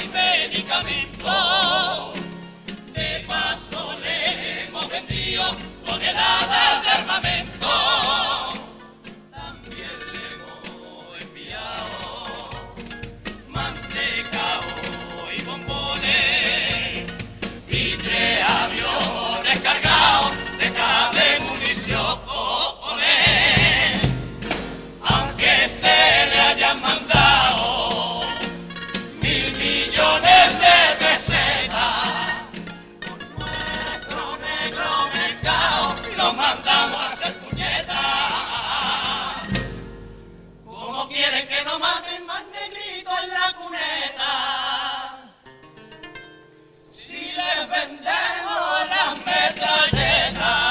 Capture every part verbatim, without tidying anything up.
y medicamentos. De paso le hemos vendido toneladas de armamento. También le hemos enviado manteca y bombones y tres aviones cargados de cajas de munición. Aunque se le hayan mandado mil millones de pesetas por nuestro negro mercado, los mandamos a hacer puñetas. ¿Cómo quieren que no maten más negritos en la cuneta? Si les vendemos las metralletas,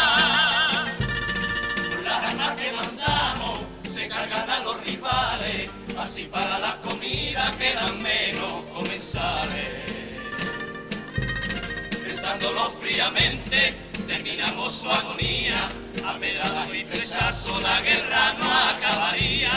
con las armas que mandamos se cargan a los rivales, así para las comidas quedan menos comensales. Pensándolo fríamente, terminamos su agonía, a pedradas y flechazos la guerra no acabaría.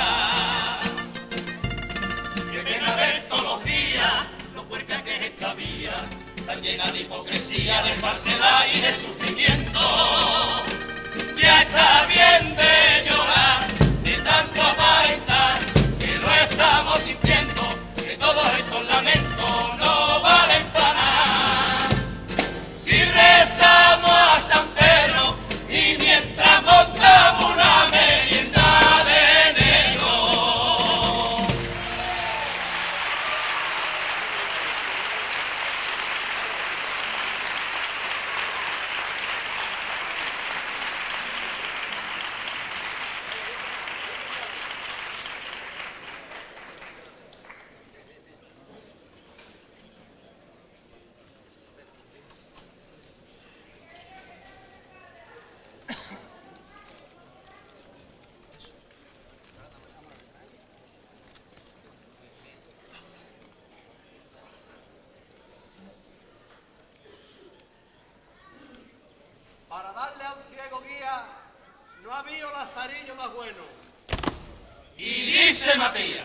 Qué pena ver todos los días lo puerca que es esta vía, tan llena de hipocresía, de falsedad y de sufrimiento. Ya está bien de llorar, de tanto aparentar que lo estamos sintiendo, que todos esos lamentos no valen para nada. Si rezamos a San Pedro y mientras montamos una merienda de negro. Para darle a un ciego guía, no ha habido lazarillo más bueno. Y dice Matías: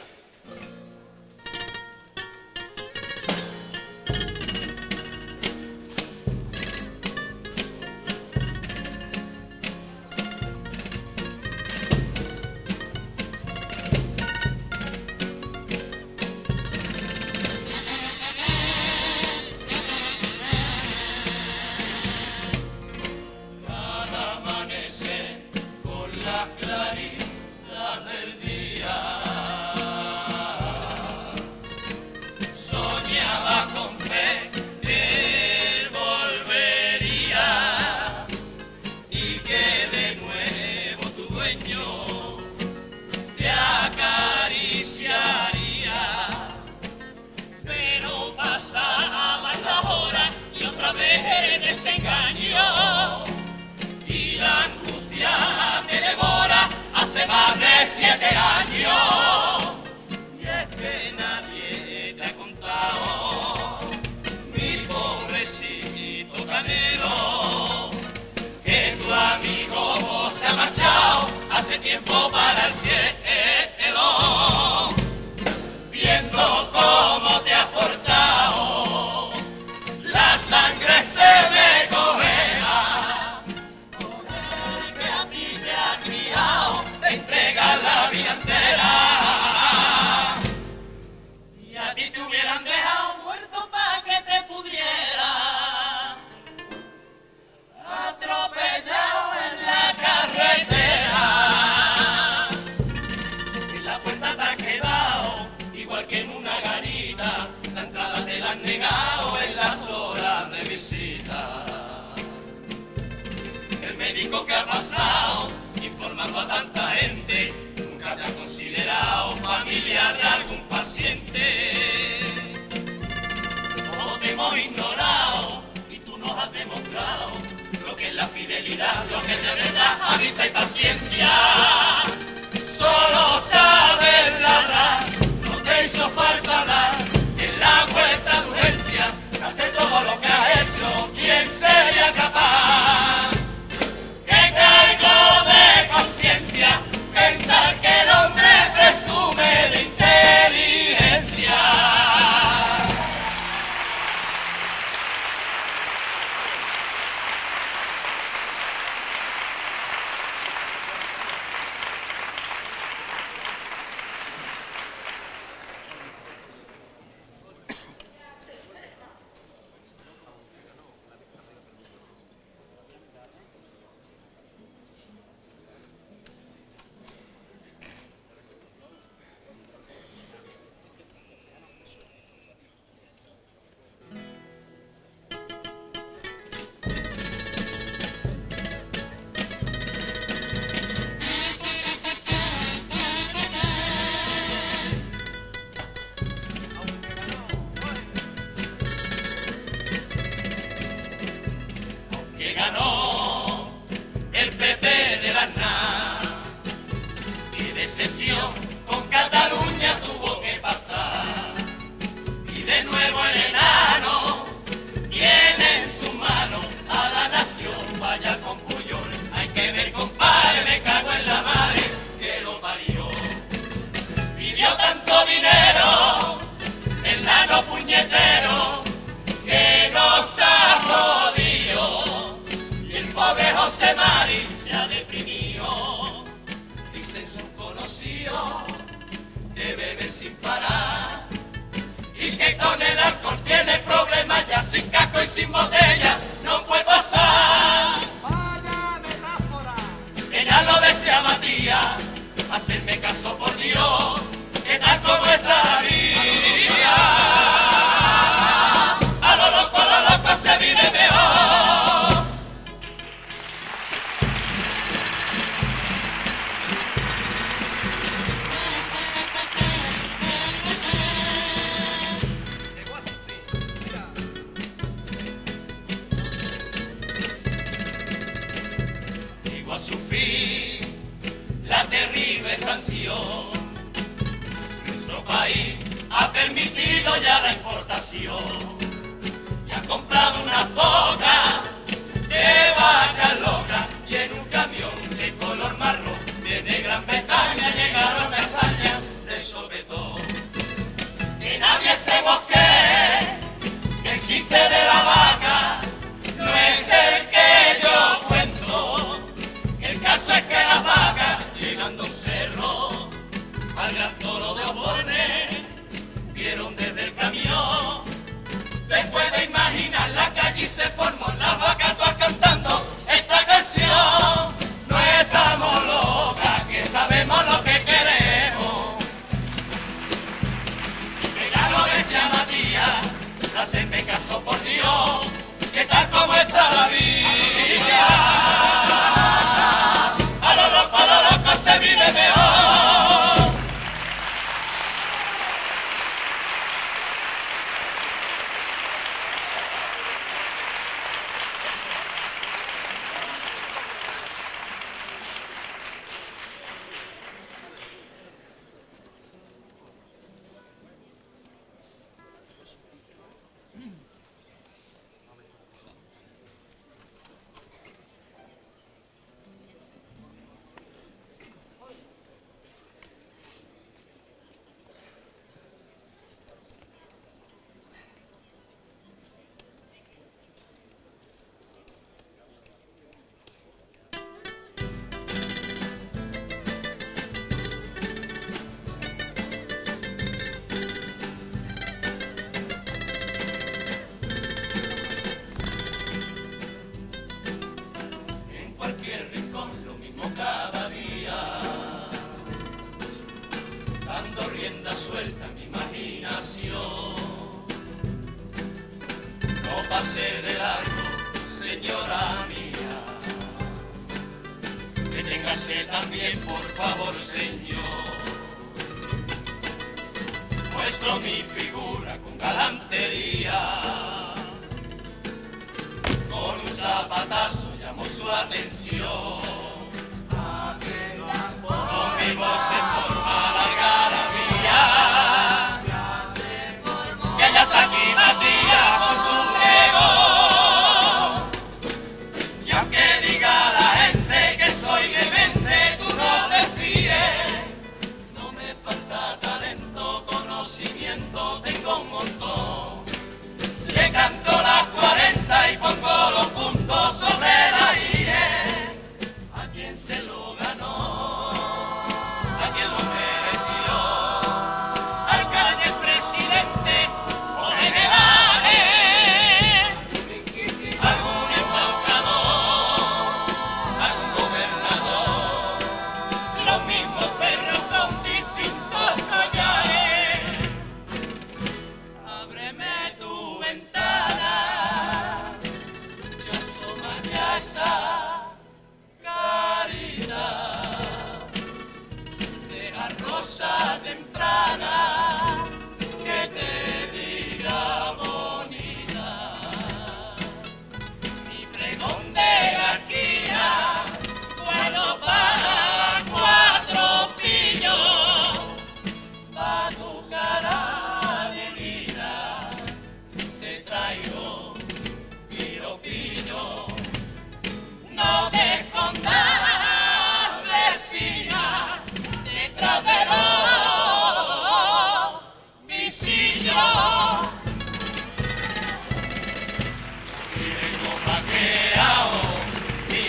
y la angustia te devora hace más de siete años. Y es que nadie te ha contado, mi pobrecito Canelo, que tu amigo se ha marchado hace tiempo para el cielo, viendo cómo te has portado. La sangre se me congela por el que a ti te ha criado, te entrega la vida entera. Y a ti te hubieran dejado muerto pa' que te pudriera, atropellado en la carretera. En la puerta te has quedado igual que en una garita, la entrada te la han negado en las horas de visita. El médico que ha pasado informando a tanta gente nunca te ha considerado familiar de algún paciente. Todos te hemos ignorado y tú nos has demostrado lo que es la fidelidad, lo que es de verdad amistad y paciencia. Solo sabes ladrar, no te hizo falta hablar. En la vuelta de urgencia, hacer todo lo que has hecho, ¿quién sería capaz? ¡Qué cargo de conciencia! Pensar que el hombre presume de inteligencia. que ganó el P P de la Aznar, que de sesión con Cataluña tuvo que pactar, y de nuevo el enano tiene en su mano a la nación. Vaya con Puyol, hay que ver, compadre, me cago en la madre que lo parió. Pidió tanto dinero el nano puñetero que nos ha jodido, y el pobre José Mari se ha deprimido. Dicen sus conocidos que bebe sin parar y que con el alcohol tiene problemas, ya sin casco y sin botella no puede pasar. Vaya metáfora. Que ya lo desea Matías, hacerme caso por Dios, que tal como está la vida, a lo loco, a lo loco se vive mejor. Llegó a su fin. Mira. Llegó a su fin la terrible sanción. Nuestro país ha permitido ya la importación y ha comprado unas pocas de vacas locas, y en un camión de color marrón desde Gran Bretaña llegaron a España de sopetón. Que nadie se mosquee, que existe de la vaca no es el que yo cuento. El caso es que las vacas, llegando a un cerro, al gran toro de Osborne, vieron desde el camión. Te puedes imaginar la calle y se formó las vacas todas cantando esta canción. No estamos locas, que sabemos lo que queremos. Que ya lo decía Matías, hacerme caso por Dios, que tal como está la vida, a lo loco, a lo loco se vive mejor. Suelta mi imaginación, no pase de largo, señora mía, que téngase también, por favor, señor. Muestro mi figura con galantería, con un zapatazo llamo su atención, con mi voz se forma la algarabía. Que ya está aquí Matías con su pregón, y aunque diga la gente que soy demente, tú no te fíes, no me falta talento, conocimiento tengo un montón. Le canto las cuarenta y pongo los puntos sobre la I E,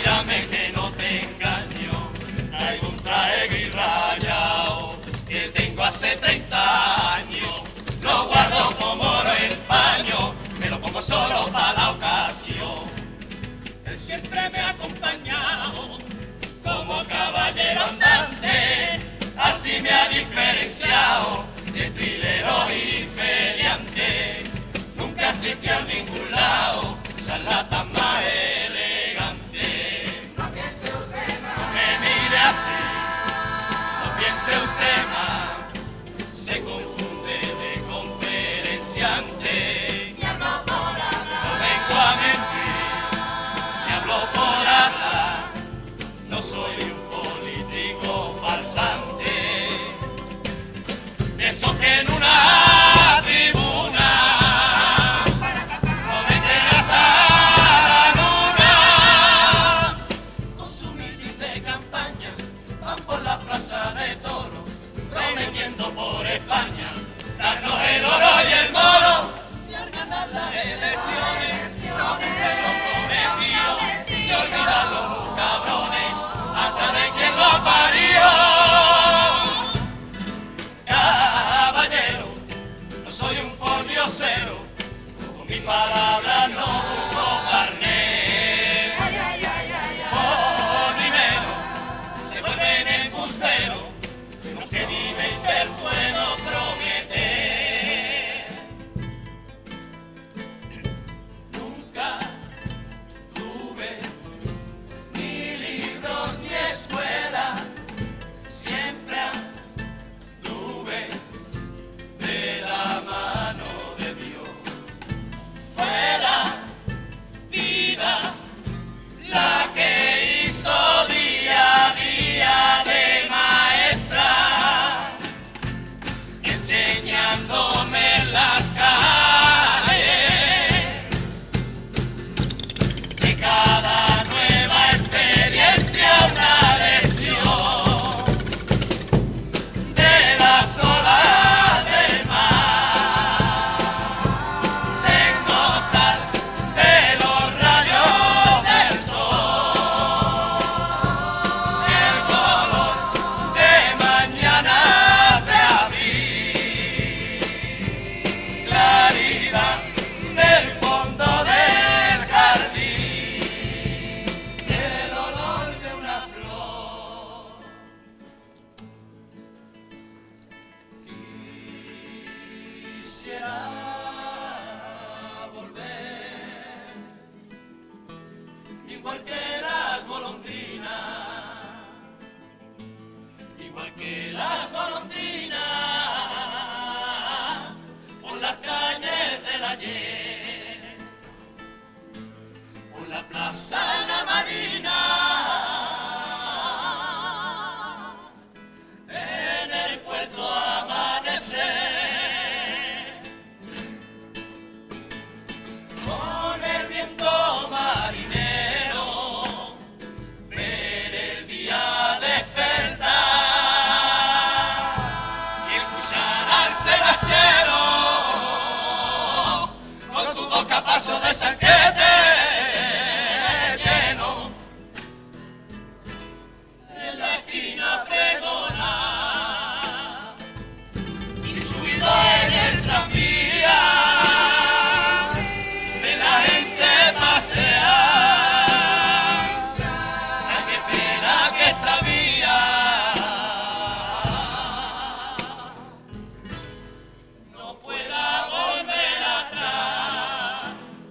mírame que no te engaño, traigo un traje gris rayado que tengo hace treinta años, lo guardo como oro en paño, me lo pongo solo para la ocasión. Él siempre me ha acompañado como caballero andante, así me ha diferenciado de trilero y feriante. Nunca asistió a ningún lado, charlatán más elegante. No piense usted más, No me mire así, no piense usted más, se confunde de conferenciante. ni hablo por hablar. No vengo a mentir, ni hablo por hablar, no soy un político farsante. De esos que en una tribuna prometen hasta la luna. Con su mitin de campaña van por la plaza de toro, prometiendo por España darnos el oro y el moro. Y al ganar las elecciones no cumplen lo prometido, se olvidan los cabrones hasta de quien lo parió. Caballero, no soy un pordiosero, con mi palabra no busco carnet. Ay, ay, ay, ay, ay. Por dinero se vuelven embusteros, los que viven del puedo prometer. Nunca tuve ni libros ni escuela, siempre tuve de la mano de Dios. Fue la vida la que hizo día a día de maestra, enseñándome en las calles de cada nueva experiencia una lección, de las olas del mar, de gozar de los rayos del sol, el color de mañana de abril, claridad del fondo del jardín, el olor de una flor. Quisiera volver, igual que las golondrinas, igual que las golondrinas, por las calles del ayer, por la plaza de la Marina, en el puerto amanecer, con el viento marinero, ver el día despertar y escuchar al cerracero con sus dos capachos de chanquete lleno, en la esquina pregonar y subido en el tranvía de la gente pasear. Ay, qué pena que esta vía no pueda volver atrás.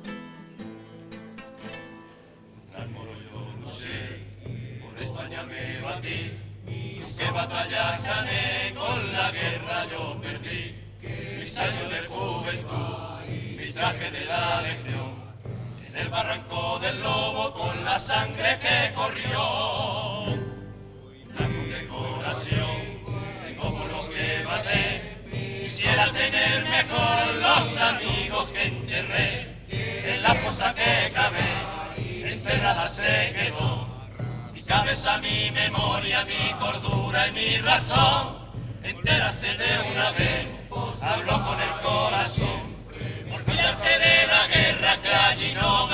Al moro yo no sé, por España me batí, qué batallas gané, con la guerra yo perdí. Mis años de juventud, mi traje de la legión, en el barranco del lobo con la sangre que corrió. La condecoración tengo con los que maté, quisiera tener mejor los amigos que enterré. En la fosa que cabe, enterrada se quedó mi cabeza, mi memoria, mi cordura y mi razón. Entérase de una vez, hablo con el corazón, olvídase de la guerra que allí no